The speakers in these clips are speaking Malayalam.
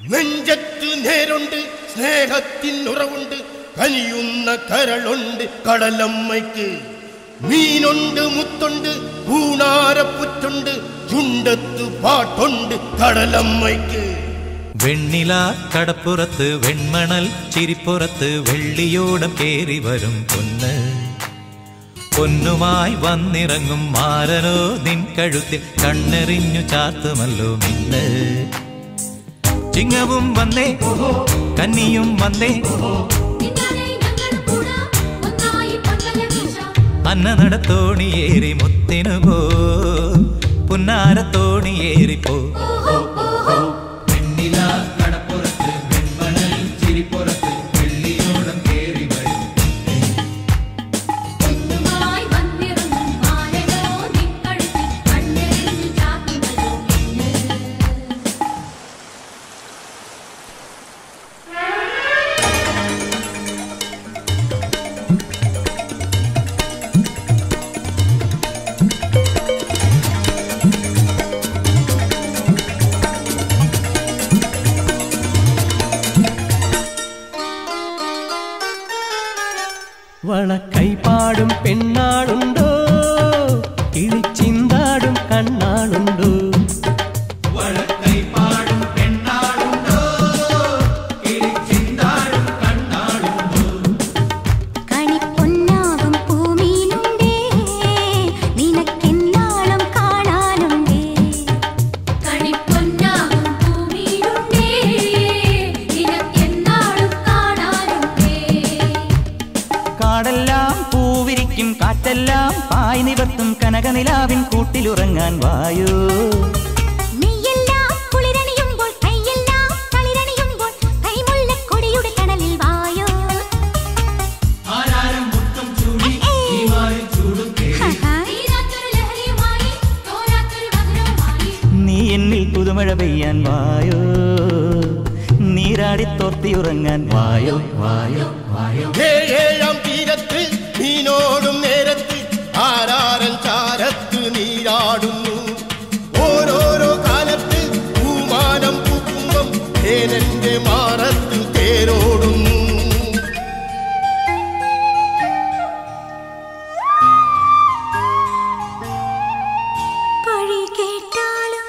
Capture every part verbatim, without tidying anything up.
നെഞ്ചത്തു നേരുണ്ട് സ്നേഹത്തിനുറവുണ്ട് കനിയുന്ന കരളുണ്ട് കടലമ്മയ്ക്ക് മീനുണ്ട് മുത്തുണ്ട് പൂണാരപ്പുറ്റുണ്ട് ചുണ്ടത്തു പാട്ടുണ്ട് കടലമ്മയ്ക്ക് വെണ്ണില കടപ്പുറത്ത് വെൺമണൽ ചിരിപ്പുറത്ത് വെള്ളിയോടം കേറി വരും പൊന്ന് പൊന്നുമായി വന്നിറങ്ങും മാരനോ നിൻ കഴുത്തിൽ കണ്ണെറിഞ്ഞു ചാത്തുമല്ലോ മിന്ന് ചിങ്ങവും വന്നേ കന്നിയും വന്നേ അന്ന നടത്തോണിയേറി മുത്തിനു പോ പുന്നാരത്തോണിയേറിപ്പോ വെണ്ണില കടപ്പുറത്ത് വെൺമണൽ ചിരിപ്പുറത്ത് വെള്ളിയോടം കേറി വരും വളക്കൈപാടും പെണ്ണാളുണ്ടോ കിളിച്ചിന്താടും കണ്ണാളുണ്ടോ വളക്കൈപാടും പെണ്ണാളുണ്ടോ കിളിച്ചിന്താടും കണ്ണാളുണ്ടോ കണിപ്പൊന്നാകും പൂമീനുണ്ടേ നിനക്കെന്നാളും കാണാനുണ്ടേ കണിപ്പൊന്നാകും പൂമീനുണ്ടേ നിനക്കെന്നാളും കാണാനുണ്ടേ കാടെല്ലാം പൂവിരിക്കും കാറ്റെല്ലാം പായ് നിവർത്തും കനകനിലാവിൻ കൂട്ടിലുറങ്ങാൻ വായോ നീയെല്ലാം കുളിരണിയുമ്പോൾ കൈയെല്ലാം തളിരണിയുമ്പോൾ കൈമുല്ലക്കൊടിയുടെ കടലിൽ വായോ ആരാരം മുത്തം ചൂടി ഈ മാറിൽ ചൂടും നീ എന്നിൽ പുതുമഴ പെയ്യാൻ വായോ നീരാടി തോർത്തിയുറങ്ങാൻ വായോ വായോ വായോ ഏഴാം തീരത്ത് നീനോടും നേരത്ത് ആരാരൻ ചാരത്ത് നീരാടുന്നു ഓരോരോ കാലത്ത് പൂമാനം പൂക്കുമ്പം തേനന്റെ മാറത്ത് തേരോടുന്നു പഴി കേട്ടാലും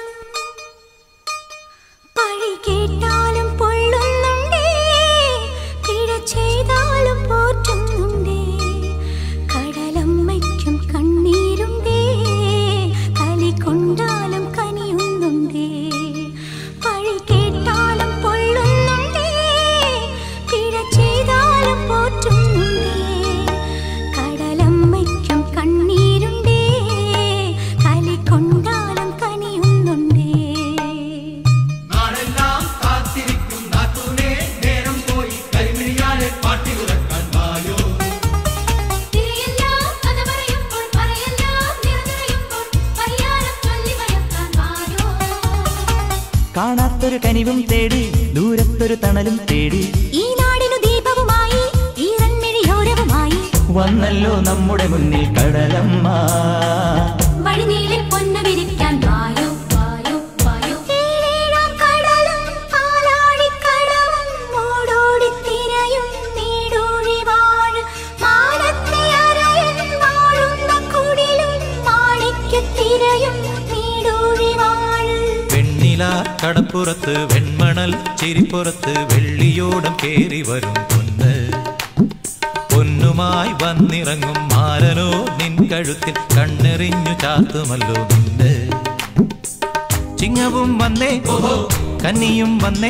പഴി കേട്ടാലും പൊള്ളുന്നുണ്ടേ പിഴ ചെയ്താലും പോറ്റുന്നുണ്ടേ കടലമ്മയ്ക്കും കണ്ണീരുണ്ടേ കലി കൊണ്ടാലും കനിയുന്നുണ്ടേ പഴി കേട്ടാലും പൊള്ളുന്നുണ്ടേ പിഴ ചെയ്താലും പോറ്റുന്നുണ്ടേ കടലമ്മയ്ക്കും കണ്ണീരുണ്ടേ കലി കൊണ്ടാലും കനിയുന്നുണ്ടേ നാടെല്ലാം കാത്തിരിക്കും നാത്തൂനെ നേരം പോയി കരിമിഴിയാലെ പാട്ടി ഉറക്കാൻ വായോ തിരയെല്ലാം കഥ പറയുമ്പോൾ പറയെല്ലാം നിറനിറയുമ്പോൾ പരിയാരം ചൊല്ലി മയക്കാൻ വായോ കാണാത്തൊരു കനിവും തേടി ദൂരത്തൊരു തണലും തേടി ഈ നാടിനു ദീപവുമായി ഈറൻമിഴിയോരവുമായി വന്നല്ലോ നമ്മുടെ മുന്നിൽ കടലമ്മ വഴിനീളെ പൊന്നു വിരിക്കാൻ വായോ വായോ വായോ ഏഴേഴാം കടലും പാലാഴിക്കടവും ഓടോടി തിരയും നീടൂഴി വാഴ് മാനത്തെ അരയൻ വാഴുന്ന കുടിലും മാണിക്യത്തിരയും നീടൂഴി വാഴ് വെണ്ണില കടപ്പുറത്ത് വെൺമണൽ ചിരിപ്പുറത്ത് വെള്ളിയോടം കേറി വരും പൊന്ന് പൊന്നുമായി വന്നിറങ്ങും മാരനോ നിൻ കഴുത്തിൽ കണ്ണെറിഞ്ഞു ചാത്തുമല്ലോ മിന്ന് ചിങ്ങവും വന്നേ കന്നിയും വന്നേ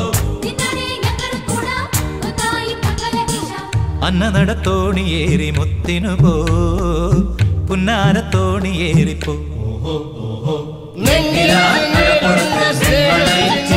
അന്ന നടത്തോണിയേറി മുത്തിനു പോ പുന്നാരത്തോണിയേറിപ്പോ നെഞ്ചിൽ നേരുണ്ട് സ്നേഹത്തിൻ